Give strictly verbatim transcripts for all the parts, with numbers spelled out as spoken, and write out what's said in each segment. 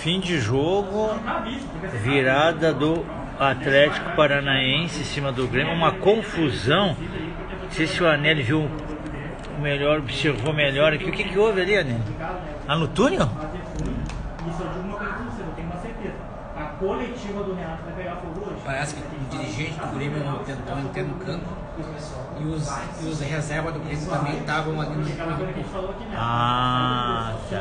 Fim de jogo, virada do Atlético Paranaense em cima do Grêmio, uma confusão. Não sei se o Anelli viu melhor, observou melhor aqui. O que, que houve ali, Anelli? Ah, no túnel? Isso eu digo uma coisa pra você, eu tenho uma certeza. A coletiva do Renato vai pegar fogo hoje. Parece que o dirigente do Grêmio tentou entrar no campo e os, e os reservas do Grêmio também estavam ali no campo. Ah, tá.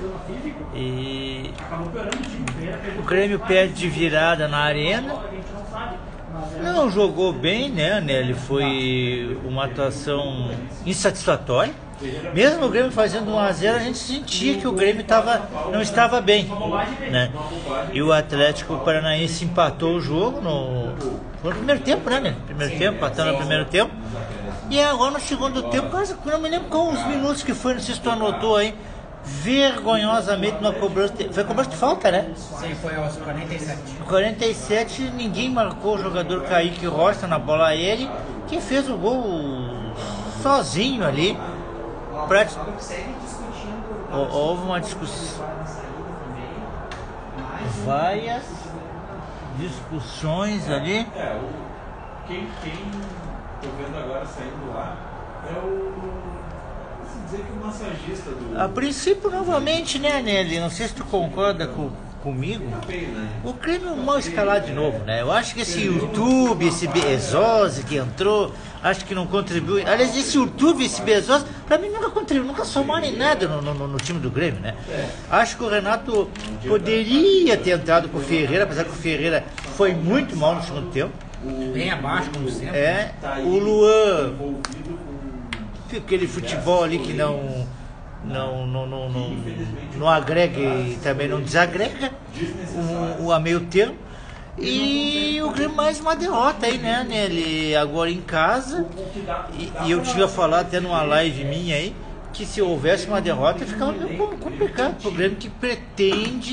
E o Grêmio perde de virada na arena. Não jogou bem, né, Nelly? Foi uma atuação insatisfatória. Mesmo o Grêmio fazendo um a zero, a gente sentia que o Grêmio tava, não estava bem, né? E o Atlético Paranaense empatou o jogo no, no primeiro tempo, né, né? Primeiro tempo, empatando no primeiro tempo. E agora no segundo tempo, quase, não me lembro qual os minutos que foi, não sei se tu anotou aí, vergonhosamente numa cobrança de, foi cobrança de falta, né? Sim, foi aos quarenta e sete. quarenta e sete, ninguém marcou o jogador Kaique Rocha na bola a ele, que fez o gol sozinho ali. Pra... Houve uma discussão, várias discussões ali. É, o... quem, quem tô vendo agora saindo lá é o, se dizer que o massagista do... A princípio, novamente, né, Nelly? Não sei se tu concorda com, comigo. O Grêmio mal escalado de novo, né? Eu acho que esse YouTube, esse Bezos que entrou, acho que não contribui. Aliás, esse YouTube, esse Bezos, pra mim nunca contribuiu, nunca somaram em nada no, no, no time do Grêmio, né? Acho que o Renato poderia ter entrado com o Ferreira, apesar que o Ferreira foi muito mal no segundo tempo. Bem abaixo, como sempre. É, o Luan, aquele futebol ali que não, não, não, não, não, não agrega e também não desagrega, o, o a meio termo. E o Grêmio mais uma derrota aí, né, Nelly? Agora em casa. E, e eu tinha falado até numa live minha aí que se houvesse uma derrota ficava meio complicado pro Grêmio, que pretende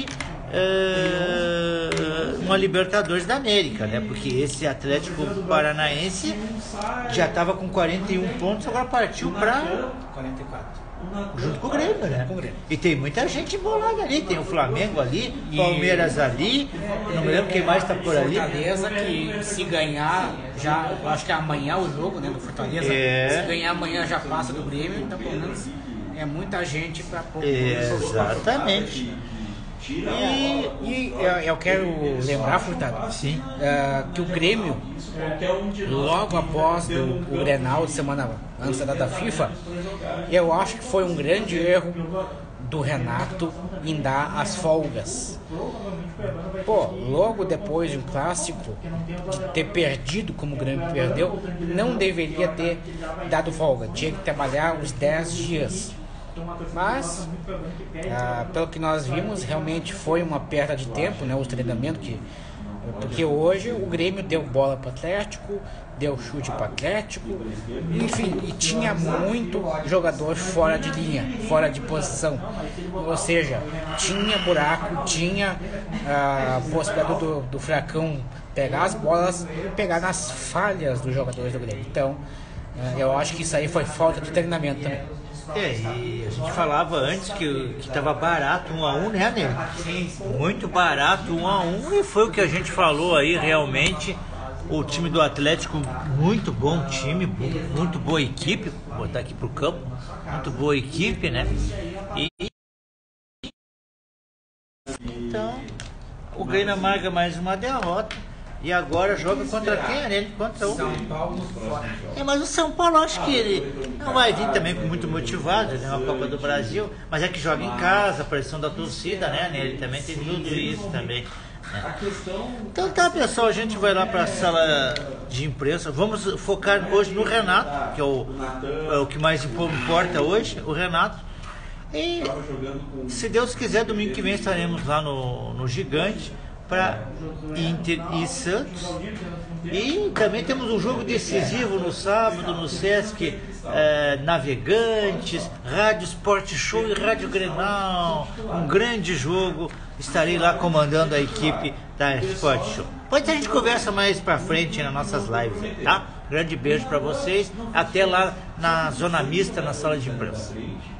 uh, uma Libertadores da América, né? Porque esse Atlético Paranaense já estava com quarenta e um pontos, agora partiu para quarenta e quatro. Junto com o Grêmio, né? E tem muita gente embolada ali, tem o Flamengo ali, Palmeiras ali, não me lembro quem mais está por ali. Fortaleza, que se ganhar, já, eu acho que é amanhã o jogo, né, do Fortaleza. É. Se ganhar amanhã já passa do Grêmio, então pelo menos é muita gente para pouco. É, exatamente. E, e eu, eu quero lembrar, Furtado, Sim. Uh, que o Grêmio, logo após do, o Grenal de semana antes da data FIFA, eu acho que foi um grande erro do Renato em dar as folgas. Pô, logo depois de um clássico, de ter perdido como o Grêmio perdeu, não deveria ter dado folga, tinha que trabalhar os dez dias. Mas, ah, pelo que nós vimos, realmente foi uma perda de tempo, né, os treinamentos, que, porque hoje o Grêmio deu bola para o Atlético, deu chute para o Atlético, enfim, e tinha muito jogador fora de linha, fora de posição, ou seja, tinha buraco, tinha a possibilidade do, do Fracão pegar as bolas e pegar nas falhas dos jogadores do Grêmio. Então, eu acho que isso aí foi falta de treinamento também. É, e a gente falava antes que que estava barato um a um, né, Nego? Muito barato um a um, e foi o que a gente falou aí, realmente. O time do Atlético, muito bom time, muito boa equipe, vou botar aqui pro campo, muito boa equipe, né? E então, o Grêmio amarga mais uma derrota. E agora joga contra quem, né? Contra o São Paulo fora. É, mas o São Paulo, acho que ele não vai vir também com muito motivado, né? A Copa do Brasil, mas é que joga em casa, a pressão da torcida, né? Ele também tem tudo isso também, né? Então tá, pessoal, a gente vai lá para a sala de imprensa. Vamos focar hoje no Renato, que é o, é o que mais importa hoje, o Renato. E se Deus quiser, domingo que vem estaremos lá no, no Gigante para Inter e Santos. E também temos um jogo decisivo no sábado no Sesc eh, Navegantes, Rádio Sport Show e Rádio Grenal. Um grande jogo. Estarei lá comandando a equipe da Sport Show. Depois a gente conversa mais pra frente nas nossas lives, tá? Grande beijo para vocês. Até lá na Zona Mista, na sala de imprensa.